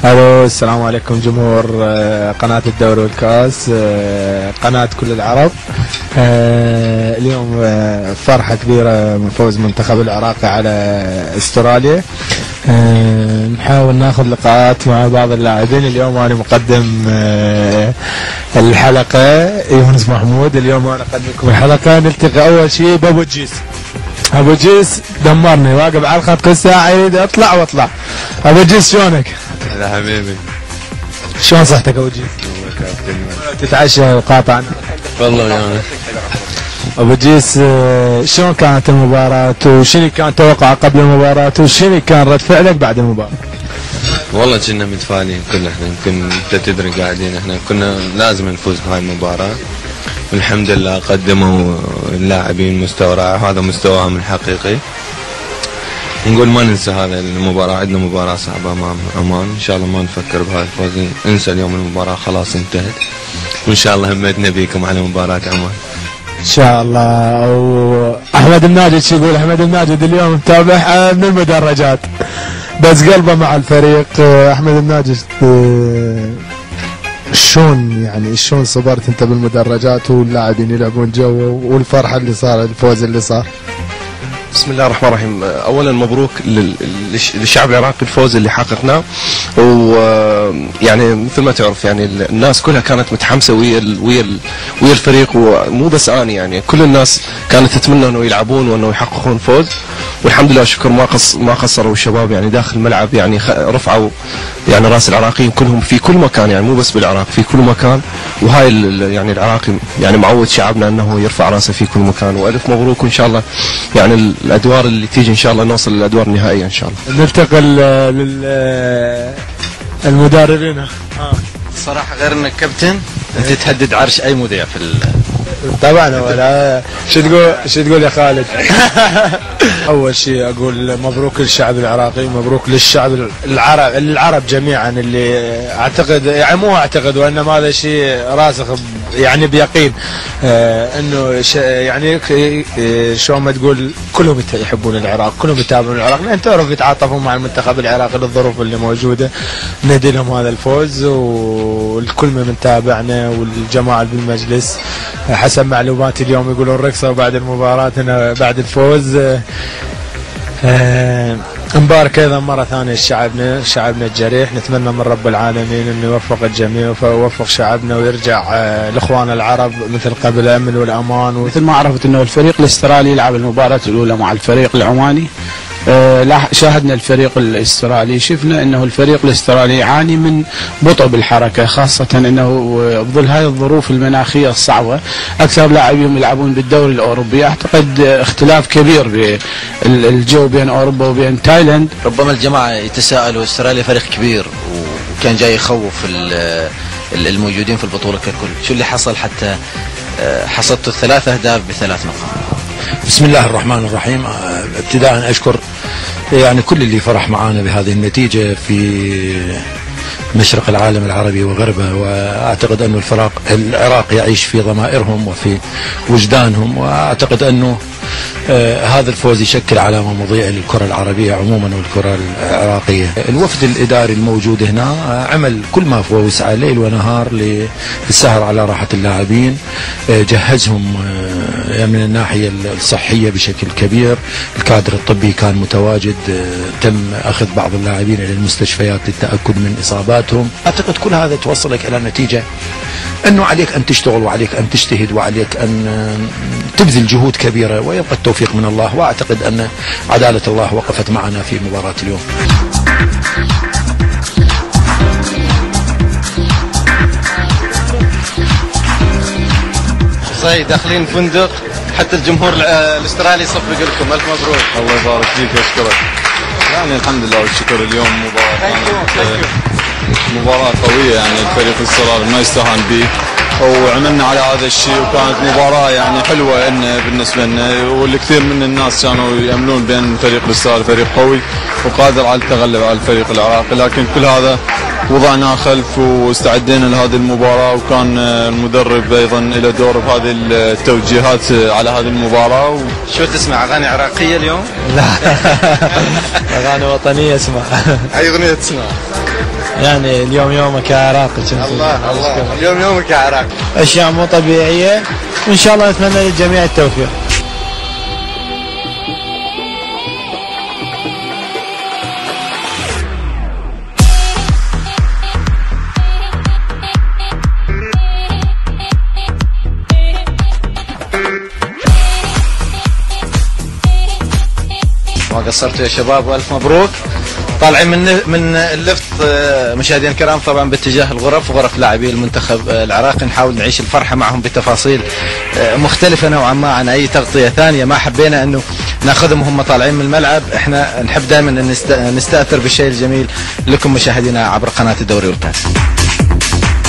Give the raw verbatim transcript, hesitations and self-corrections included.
الو، السلام عليكم جمهور قناة الدوري والكاس، قناة كل العرب. اليوم فرحة كبيرة من فوز منتخب العراقي على استراليا. نحاول ناخذ لقاءات مع بعض اللاعبين. اليوم انا مقدم الحلقة يونس محمود. اليوم انا اقدم لكم الحلقة. نلتقي اول شيء بابو جيس. ابو جيس دمرني، واقف على الخط كل ساعة يريد اطلع واطلع. ابو جيس شلونك؟ هلا حبيبي، شلون صحتك ابو جيس؟ تتعشى وقاطع؟ والله يعني ابو جيس، شلون كانت المباراة وشنو كان توقعك قبل المباراة وشنو كان رد فعلك بعد المباراة؟ والله كنا متفائلين كلنا، احنا يمكن انت تدري قاعدين احنا كنا لازم نفوز بهاي المباراة، والحمد لله قدموا اللاعبين مستوى رائع، هذا مستواهم الحقيقي. نقول ما ننسى هذا المباراة، عندنا مباراة صعبة امام عمان، ان شاء الله ما نفكر بهاي الفوز، ننسى اليوم المباراة خلاص انتهت، وان شاء الله همتنا بيكم على مباراة عمان. ان شاء الله. واحمد الماجد شو يقول؟ احمد الماجد اليوم متابع من المدرجات بس قلبه مع الفريق. احمد الماجد، شلون يعني شلون صبرت انت بالمدرجات واللاعبين يلعبون جو والفرحه اللي صارت، الفوز اللي صار؟ بسم الله الرحمن الرحيم. اولا مبروك للشعب العراقي الفوز اللي حققناه، ويعني مثل ما تعرف يعني الناس كلها كانت متحمسه ويا ويا ويا الفريق، ومو بس انا يعني كل الناس كانت تتمنى انه يلعبون وانه يحققون فوز، والحمد لله شكر ما قص ما قصروا الشباب يعني داخل الملعب، يعني رفعوا يعني راس العراقيين كلهم في كل مكان، يعني مو بس بالعراق في كل مكان، وهاي يعني العراقي يعني معود شعبنا انه يرفع راسه في كل مكان، والف مبروك، وان شاء الله يعني الادوار اللي تيجي ان شاء الله نوصل للادوار النهائيه ان شاء الله. ننتقل للمدربين. آه. صراحه غير انك كابتن انت تهدد عرش اي مذيع في طبعا. ولا شو تقول شو تقول يا خالد؟ اول شيء اقول مبروك للشعب العراقي، مبروك للشعب العرب العرب جميعا، اللي اعتقد يعني مو اعتقد وانما هذا شيء راسخ يعني بيقين، آه انه يعني شو ما تقول كلهم يحبون العراق، كلهم يتابعون العراق، لان تعرف يتعاطفون مع المنتخب العراقي للظروف اللي موجوده. ندي لهم هذا الفوز، والكل من تابعنا والجماعه بالمجلس حسب معلوماتي اليوم يقولون رقصوا بعد المباراة هنا بعد الفوز. آه نبارك ايضا مرة ثانية لشعبنا، شعبنا الجريح، نتمنى من رب العالمين انه يوفق الجميع ويوفق شعبنا ويرجع آه لاخوان العرب مثل قبل الامن والامان. مثل ما عرفت انه الفريق الاسترالي يلعب المباراة الاولى مع الفريق العماني. آه شاهدنا الفريق الاسترالي، شفنا انه الفريق الاسترالي يعاني من بطء بالحركه، خاصه انه بظل هذه الظروف المناخيه الصعبه اكثر لاعبين يلعبون بالدوري الاوروبي. اعتقد اختلاف كبير بالجو بين اوروبا وبين تايلاند. ربما الجماعه يتساءلوا استراليا فريق كبير وكان جاي يخوف الموجودين في البطوله ككل، شو اللي حصل حتى حصدتوا الثلاث اهداف بثلاث نقاط؟ بسم الله الرحمن الرحيم. ابتداء اشكر يعني كل اللي فرح معانا بهذه النتيجة في مشرق العالم العربي وغربه، واعتقد انه الفرق العراق يعيش في ضمائرهم وفي وجدانهم، واعتقد انه آه هذا الفوز يشكل علامة مضيئة للكرة العربية عموما والكرة العراقية. الوفد الإداري الموجود هنا آه عمل كل ما هو وسعى ليل ونهار للسهر على راحة اللاعبين، آه جهزهم آه من الناحية الصحية بشكل كبير، الكادر الطبي كان متواجد، آه تم أخذ بعض اللاعبين إلى المستشفيات للتأكد من إصاباتهم. أعتقد كل هذا توصلك إلى نتيجة أنه عليك أن تشتغل وعليك أن تجتهد وعليك أن تبذل جهود كبيرة، ويبقى التوفيق من الله، وأعتقد أن عدالة الله وقفت معنا في مباراة اليوم. صحيح داخلين فندق حتى الجمهور الاسترالي يصفق لكم، ألف مبروك. الله يبارك فيك واشكرك. يعني الحمد لله والشكر، اليوم مباراة مباراة قوية، يعني الفريق الاسترالي ما يستهان به، وعملنا على هذا الشيء، وكانت مباراة يعني حلوة إن بالنسبة لنا، والكثير من الناس كانوا يأملون بأن الفريق الاسترالي فريق قوي وقادر على التغلب على الفريق العراقي، لكن كل هذا وضعناه خلف واستعدينا لهذه المباراة، وكان المدرب أيضا له دور بهذه التوجيهات على هذه المباراة. و... شو تسمع أغاني عراقية اليوم؟ لا أغاني وطنية اسمع. أي أغنية تسمع؟ يعني اليوم يومك يا عراقي. الله الله اليوم يومك يا عراقي. اشياء مو طبيعيه، وان شاء الله نتمنى للجميع التوفيق. ما قصرتوا يا شباب والف مبروك. طالعين من من اللفت مشاهدينا الكرام طبعا باتجاه الغرف، غرف لاعبي المنتخب العراقي، نحاول نعيش الفرحه معهم بتفاصيل مختلفه نوعا ما عن اي تغطيه ثانيه. ما حبينا انه ناخذهم وهم طالعين من الملعب، احنا نحب دائما ان نستاثر بالشيء الجميل لكم مشاهدينا عبر قناه الدوري والكاس.